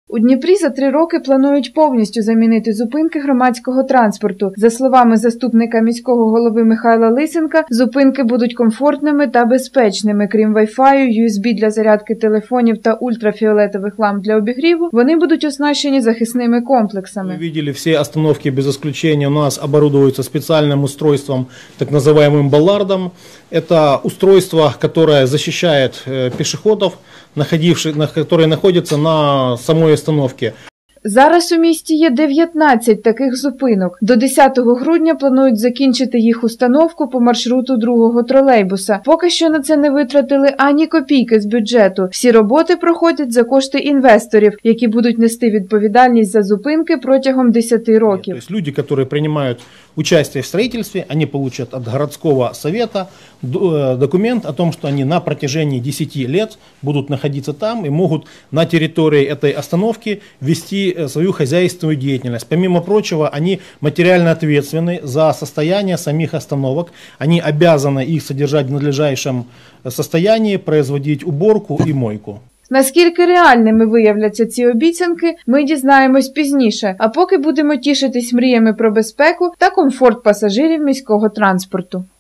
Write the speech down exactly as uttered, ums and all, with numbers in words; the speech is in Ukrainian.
У Дніпрі за три роки планують повністю замінити зупинки громадського транспорту. За словами заступника міського голови Михайла Лисенка, зупинки будуть комфортними та безпечними. Крім Wi-Fi, ю ес бі для зарядки телефонів та ультрафіолетових ламп для обігріву, вони будуть оснащені захисними комплексами. Вы видели, все остановки без исключения у нас оборудуются специальным устройством, так называемым баллардом. Это устройство, которое защищает пешеходов, находивших, которые находятся на самой остановке. Зараз у місті є дев'ятнадцять таких зупинок. До десятого грудня планують закінчити їх установку по маршруту другого тролейбуса. Поки що на це не витратили ані копійки з бюджету. Всі роботи проходять за кошти інвесторів, які будуть нести відповідальність за зупинки протягом десяти років. Тобто люди, які приймають участие в строительстве, они получат от городского совета документ о том, что они на протяжении десяти лет будут находиться там и могут на территории этой остановки вести свою хозяйственную деятельность. Помимо прочего, они материально ответственны за состояние самих остановок. Они обязаны их содержать в надлежащем состоянии, производить уборку и мойку. Наскільки реальними виявляться ці обіцянки, ми дізнаємось пізніше, а поки будемо тішитись мріями про безпеку та комфорт пасажирів міського транспорту.